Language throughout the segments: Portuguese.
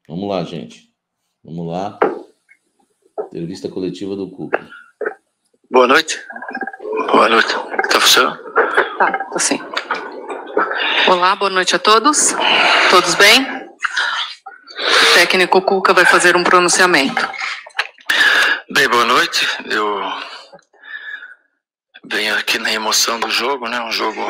Vamos lá, gente. Vamos lá. Entrevista coletiva do Cuca. Boa noite. Boa noite. Tá funcionando? Tá sim. Olá, boa noite a todos. Todos bem? O técnico Cuca vai fazer um pronunciamento. Bem, boa noite. Eu venho aqui na emoção do jogo, né? Um jogo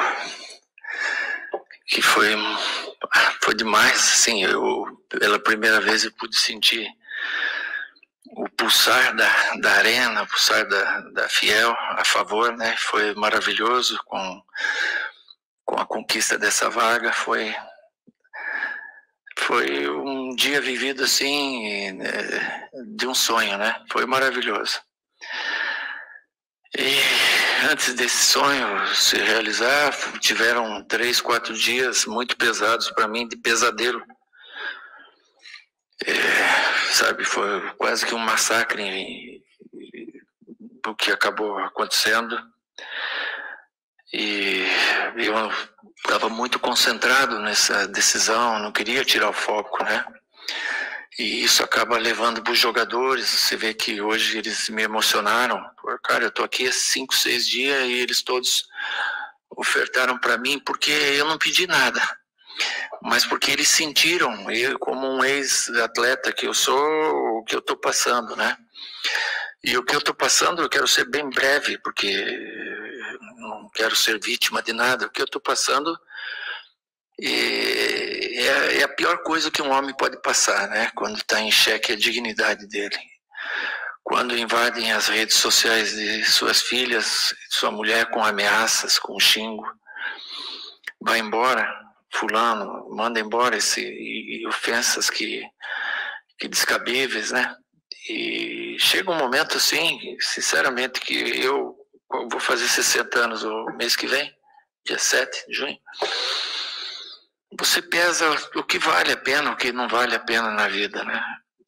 que foi demais, assim. Eu, pela primeira vez, eu pude sentir o pulsar da arena, o pulsar da Fiel a favor, né? Foi maravilhoso com a conquista dessa vaga. Foi um dia vivido assim, de um sonho, né? Foi maravilhoso. E antes desse sonho se realizar, tiveram 3, 4 dias muito pesados para mim, de pesadelo. Sabe, foi quase que um massacre o que acabou acontecendo. E eu estava muito concentrado nessa decisão, não queria tirar o foco, né? E isso acaba levando para os jogadores. Você vê que hoje eles me emocionaram. Pô, cara, eu tô aqui há 5, 6 dias e eles todos ofertaram para mim porque eu não pedi nada, mas porque eles sentiram, eu como um ex-atleta que eu sou, o que eu tô passando, né? E o que eu tô passando, eu quero ser bem breve, porque não quero ser vítima de nada. O que eu tô passando é a pior coisa que um homem pode passar, né? Quando está em xeque a dignidade dele. Quando invadem as redes sociais de suas filhas, sua mulher com ameaças, com xingo. Vai embora, fulano, manda embora e ofensas que descabíveis, né? E chega um momento assim, sinceramente, que eu vou fazer 60 anos o mês que vem, dia 7 de junho. Você pesa o que vale a pena, o que não vale a pena na vida, né?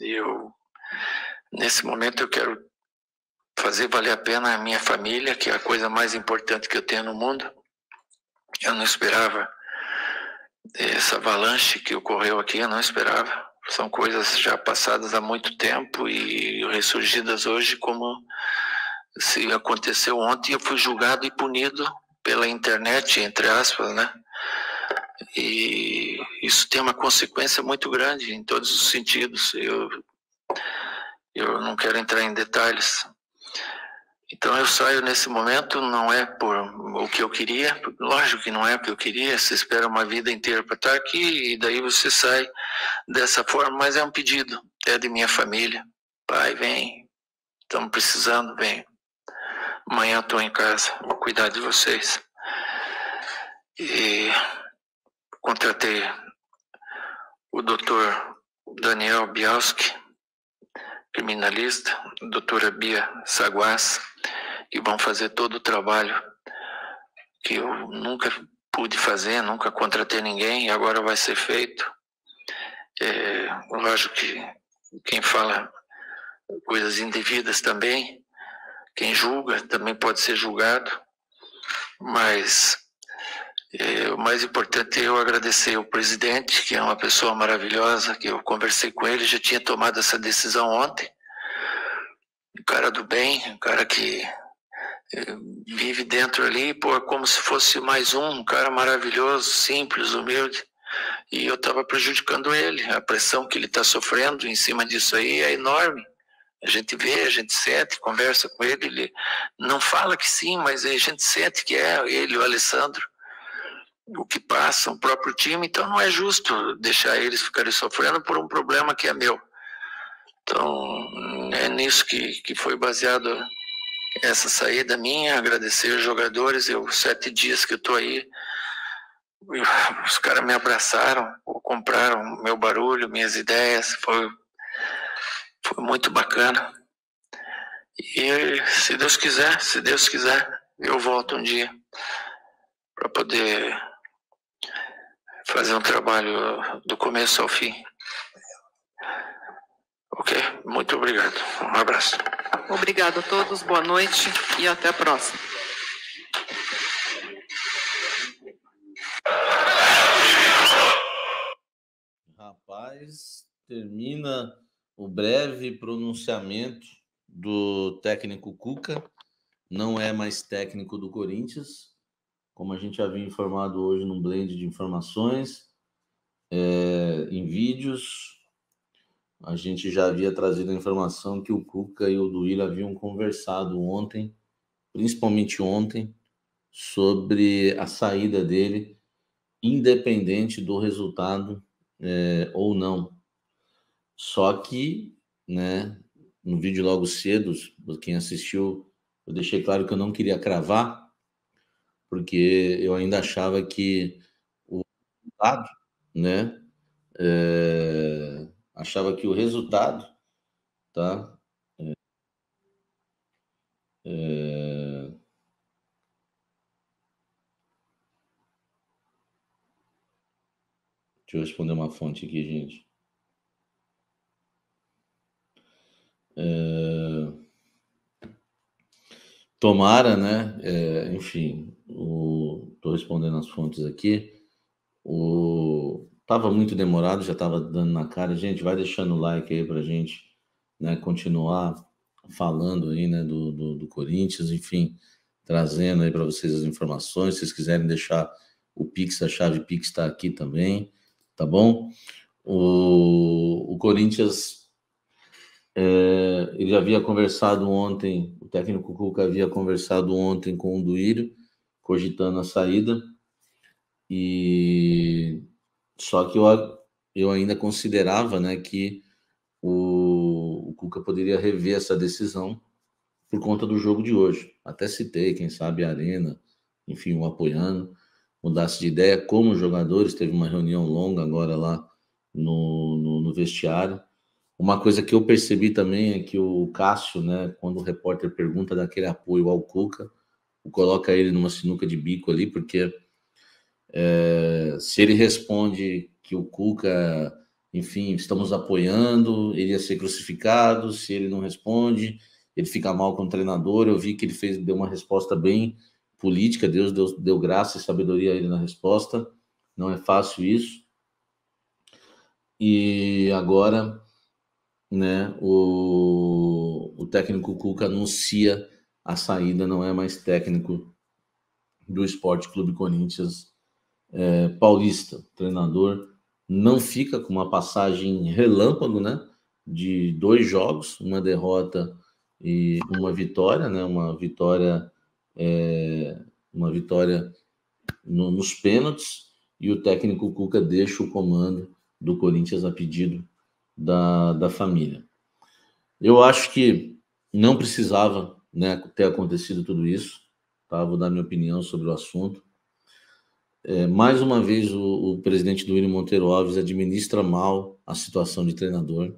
Nesse momento eu quero fazer valer a pena a minha família, que é a coisa mais importante que eu tenho no mundo. Eu não esperava essa avalanche que ocorreu aqui, eu não esperava. São coisas já passadas há muito tempo e ressurgidas hoje como se aconteceu ontem. Eu fui julgado e punido pela internet, entre aspas, né? E isso tem uma consequência muito grande em todos os sentidos. Eu não quero entrar em detalhes. Então eu saio nesse momento, não é por o que eu queria, lógico que não é o que eu queria, você espera uma vida inteira para estar aqui e daí você sai dessa forma, mas é um pedido, é de minha família. Pai, vem, estamos precisando, vem. Amanhã estou em casa, vou cuidar de vocês. E contratei o doutor Daniel Bialski, criminalista, a doutora Bia Saguas, que vão fazer todo o trabalho que eu nunca pude fazer, nunca contratei ninguém e agora vai ser feito. Lógico que quem fala coisas indevidas também, quem julga também pode ser julgado, mas o mais importante é eu agradecer o presidente, que é uma pessoa maravilhosa, que eu conversei com ele, já tinha tomado essa decisão ontem, um cara do bem, um cara que vive dentro ali, pô, como se fosse mais um cara maravilhoso, simples, humilde, e eu estava prejudicando ele. A pressão que ele está sofrendo em cima disso aí é enorme. A gente vê, a gente sente, conversa com ele, ele não fala que sim, mas a gente sente que é ele, o Alessandro, o que passa, o próprio time. Então não é justo deixar eles ficarem sofrendo por um problema que é meu. Então é nisso que foi baseado essa saída minha, agradecer os jogadores. 7 dias que eu tô aí, os caras me abraçaram, compraram meu barulho, minhas ideias, foi muito bacana. E se Deus quiser, eu volto um dia para poder fazer um trabalho do começo ao fim. Ok? Muito obrigado. Um abraço. Obrigado a todos, boa noite e até a próxima. Rapaz, termina o breve pronunciamento do técnico Cuca. Não é mais técnico do Corinthians, como a gente havia informado hoje num blend de informações, em vídeos. A gente já havia trazido a informação que o Cuca e o Duílio haviam conversado ontem, principalmente ontem, sobre a saída dele, independente do resultado ou não. Só que, né, no vídeo logo cedo, quem assistiu, eu deixei claro que eu não queria cravar, porque eu ainda achava que o resultado, né, achava que o resultado, tá? Deixa eu responder uma fonte aqui, gente. Tomara, né? Enfim, tô respondendo as fontes aqui. Tava muito demorado, já tava dando na cara. Gente, vai deixando o like aí pra gente, né, continuar falando aí, né, do Corinthians, enfim, trazendo aí para vocês as informações. Se vocês quiserem deixar o Pix, a chave Pix está aqui também, tá bom? O Corinthians, ele havia conversado ontem, o técnico Cuca havia conversado ontem com o Duílio, cogitando a saída, e só que eu ainda considerava, né, que o Cuca poderia rever essa decisão por conta do jogo de hoje. Até citei, quem sabe, a Arena, enfim, o apoiando, mudasse de ideia. Como jogadores, teve uma reunião longa agora lá no vestiário. Uma coisa que eu percebi também é que o Cássio, né, quando o repórter pergunta daquele apoio ao Cuca, coloca ele numa sinuca de bico ali, porque se ele responde que o Cuca, enfim, estamos apoiando, ele ia ser crucificado. Se ele não responde, ele fica mal com o treinador. Eu vi que ele deu uma resposta bem política. Deus deu graça e sabedoria a ele na resposta. Não é fácil isso. E agora, né, o técnico Cuca anuncia a saída, não é mais técnico do Sport Clube Corinthians Paulista. Treinador não fica com uma passagem relâmpago, né, de 2 jogos, uma derrota e uma vitória, né, uma vitória nos pênaltis, e o técnico Cuca deixa o comando do Corinthians a pedido da família. Eu acho que não precisava, né, ter acontecido tudo isso, tá? Vou dar minha opinião sobre o assunto. Mais uma vez, o presidente Duílio Monteiro Alves administra mal a situação de treinador.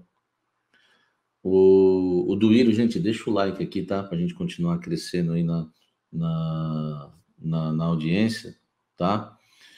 O Duílio, gente, deixa o like aqui, tá? Para a gente continuar crescendo aí na audiência, tá?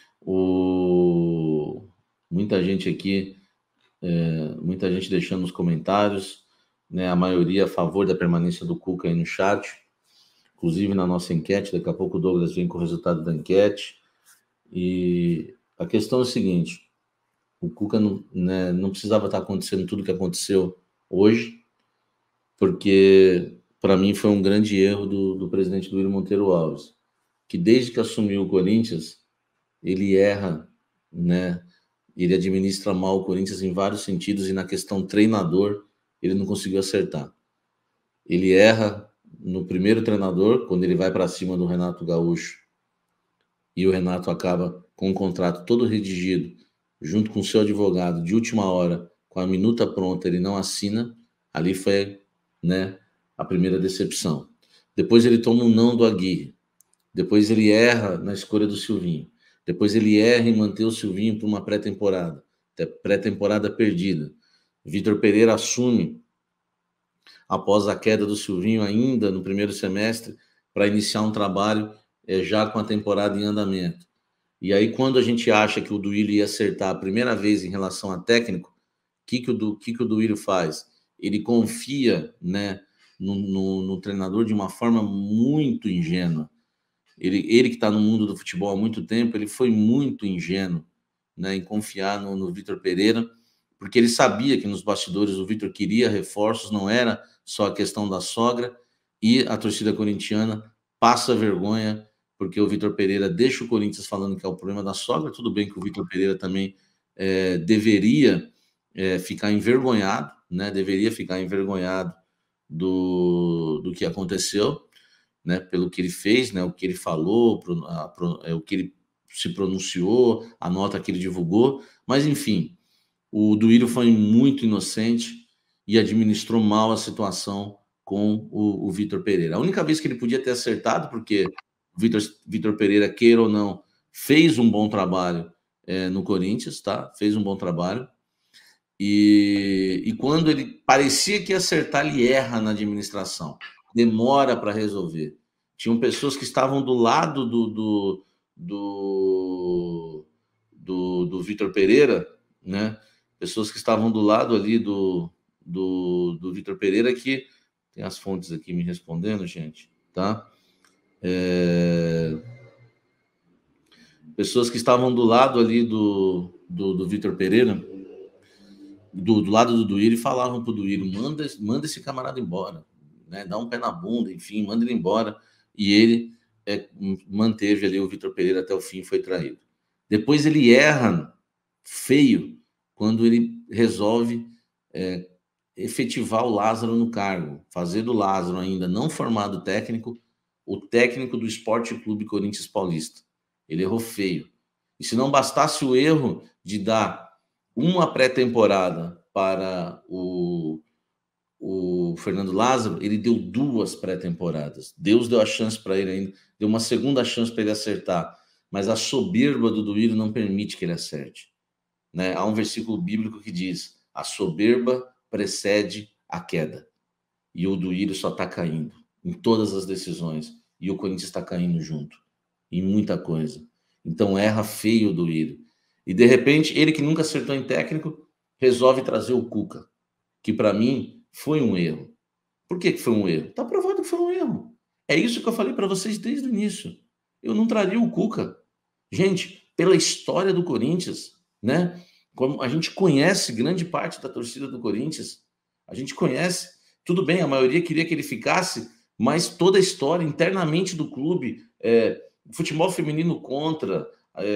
Muita gente aqui, muita gente deixando nos comentários, né? A maioria a favor da permanência do Cuca aí no chat, inclusive na nossa enquete. Daqui a pouco o Douglas vem com o resultado da enquete. E a questão é a seguinte: o Cuca não precisava estar acontecendo tudo o que aconteceu hoje, porque para mim foi um grande erro do presidente Duílio Monteiro Alves, que desde que assumiu o Corinthians, ele erra, né? Ele administra mal o Corinthians em vários sentidos, e na questão treinador ele não conseguiu acertar. Ele erra no primeiro treinador, quando ele vai para cima do Renato Gaúcho, e o Renato acaba com um contrato todo redigido, junto com o seu advogado, de última hora, com a minuta pronta, ele não assina. Ali foi, né, a primeira decepção. Depois ele toma um não do Aguirre. Depois ele erra na escolha do Silvinho. Depois ele erra em manter o Silvinho para uma pré-temporada perdida. Vitor Pereira assume após a queda do Silvinho ainda no primeiro semestre, para iniciar um trabalho já com a temporada em andamento. E aí, quando a gente acha que o Duílio ia acertar a primeira vez em relação a técnico, o que o Duílio faz? Ele confia, né, no treinador de uma forma muito ingênua. Ele que está no mundo do futebol há muito tempo, ele foi muito ingênuo, né, em confiar no Vitor Pereira, porque ele sabia que nos bastidores o Vitor queria reforços, não era só a questão da sogra, e a torcida corintiana passa vergonha, porque o Vitor Pereira deixa o Corinthians falando que é o problema da sogra. Tudo bem que o Vitor Pereira também deveria ficar envergonhado, né? Deveria ficar envergonhado do que aconteceu, né? Pelo que ele fez, né? O que ele falou, o que ele se pronunciou, a nota que ele divulgou, mas enfim, o Duílio foi muito inocente e administrou mal a situação com o Vitor Pereira. A única vez que ele podia ter acertado, porque o Vitor Pereira, queira ou não, fez um bom trabalho no Corinthians, tá? Fez um bom trabalho. E quando ele parecia que ia acertar, ele erra na administração. Demora para resolver. Tinham pessoas que estavam do lado do Vitor Pereira, né? Pessoas que estavam do lado ali do Vitor Pereira, que tem as fontes aqui me respondendo, gente, tá? Pessoas que estavam do lado ali do Vitor Pereira, do lado do Duílio, e falavam pro Duílio, manda esse camarada embora, né? Dá um pé na bunda, enfim, manda ele embora. E ele manteve ali o Vitor Pereira até o fim, foi traído. Depois ele erra feio quando ele resolve efetivar o Lázaro no cargo, fazer do Lázaro, ainda não formado técnico, o técnico do Esporte Clube Corinthians Paulista. Ele errou feio. E se não bastasse o erro de dar uma pré-temporada para o Fernando Lázaro, ele deu 2 pré-temporadas. Deus deu a chance para ele ainda, deu uma segunda chance para ele acertar, mas a soberba do Duílio não permite que ele acerte, né? Há um versículo bíblico que diz: a soberba precede a queda. E o Duílio só está caindo em todas as decisões, e o Corinthians está caindo junto em muita coisa. Então erra feio o Duílio. E de repente, ele que nunca acertou em técnico, resolve trazer o Cuca, que para mim foi um erro. Por que foi um erro? Está provado que foi um erro. É isso que eu falei para vocês desde o início. Eu não traria o Cuca. Gente, pela história do Corinthians, né? Como a gente conhece grande parte da torcida do Corinthians, a gente conhece. Tudo bem, a maioria queria que ele ficasse, mas toda a história internamente do clube, futebol feminino contra,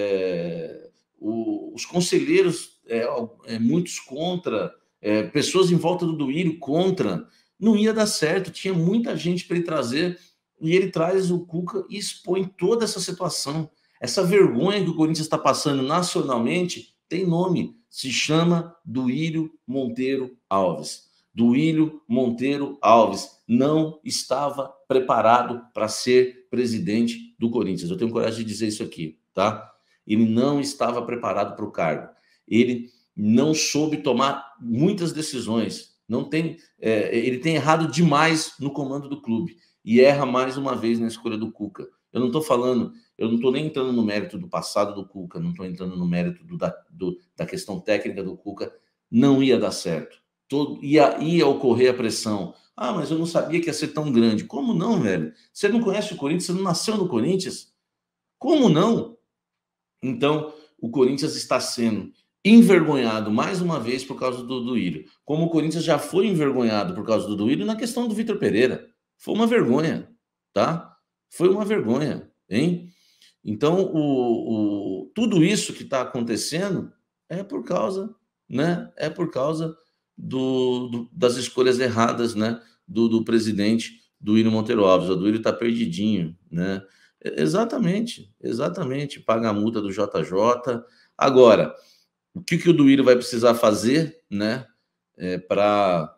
os conselheiros, muitos contra, pessoas em volta do Duílio contra, não ia dar certo, tinha muita gente para ele trazer, e ele traz o Cuca e expõe toda essa situação, essa vergonha que o Corinthians está passando nacionalmente, tem nome, se chama Duílio Monteiro Alves. Duílio Monteiro Alves não estava preparado para ser presidente do Corinthians. Eu tenho coragem de dizer isso aqui, tá? Ele não estava preparado para o cargo. Ele não soube tomar muitas decisões. Ele tem errado demais no comando do clube e erra mais uma vez na escolha do Cuca. Eu não estou nem entrando no mérito do passado do Cuca, não estou entrando no mérito da questão técnica do Cuca. Não ia dar certo. Ia ocorrer a pressão. Ah, mas eu não sabia que ia ser tão grande. Como não, velho? Você não conhece o Corinthians, você não nasceu no Corinthians? Como não? Então, o Corinthians está sendo envergonhado mais uma vez por causa do Duílio. Como o Corinthians já foi envergonhado por causa do Duílio na questão do Vitor Pereira. Foi uma vergonha, tá? Foi uma vergonha, hein? Então, tudo isso que está acontecendo é por causa, né? É por causa das escolhas erradas, né? Do presidente Duílio Monteiro Alves. O Duílio está perdidinho, né? Exatamente. Paga a multa do JJ. Agora, o que o Duílio vai precisar fazer, né? Para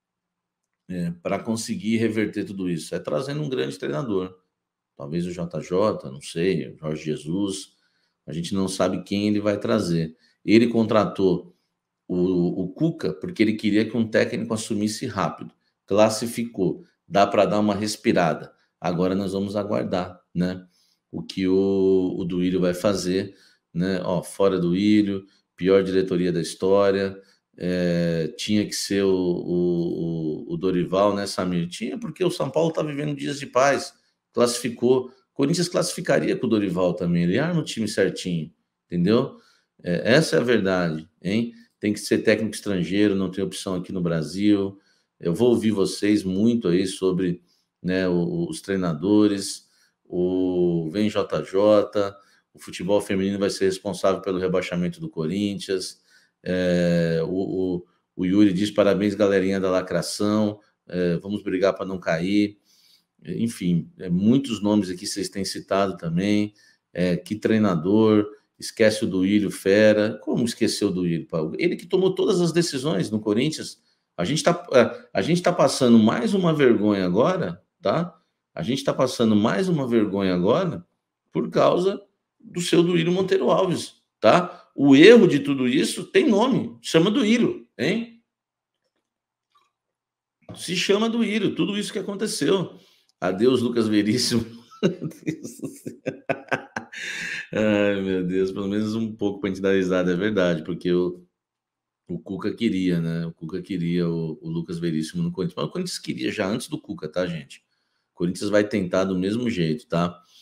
conseguir reverter tudo isso? É trazendo um grande treinador. Talvez o JJ, não sei, o Jorge Jesus. A gente não sabe quem ele vai trazer. Ele contratou o Cuca porque ele queria que um técnico assumisse rápido. Classificou. Dá para dar uma respirada. Agora nós vamos aguardar, né? O que o Duílio vai fazer, né? Fora Duílio, pior diretoria da história. Tinha que ser o Dorival, né, Samir? Tinha, porque o São Paulo está vivendo dias de paz. Classificou. Corinthians classificaria com o Dorival também. Ele arma o time certinho, entendeu? Essa é a verdade, hein? tem que ser técnico estrangeiro, não tem opção aqui no Brasil. Eu vou ouvir vocês muito aí sobre, né, os treinadores, o VemJJ, o futebol feminino vai ser responsável pelo rebaixamento do Corinthians. O Yuri diz: parabéns, galerinha da lacração, vamos brigar para não cair. Enfim, muitos nomes aqui vocês têm citado também. Que treinador, esquece o Duílio Fera. Como esqueceu o Duílio, Paulo? Ele que tomou todas as decisões no Corinthians. A gente tá passando mais uma vergonha agora, tá? A gente está passando mais uma vergonha agora por causa do seu Duílio Monteiro Alves, tá? O erro de tudo isso tem nome, chama Duílio, hein? Se chama Duílio, tudo isso que aconteceu. Adeus, Lucas Veríssimo. Ai, meu Deus, pelo menos um pouco para a gente dar risada, é verdade, porque o Cuca queria, né? O Cuca queria o Lucas Veríssimo no Corinthians, mas o Corinthians queria já antes do Cuca, tá, gente? O Corinthians vai tentar do mesmo jeito, tá?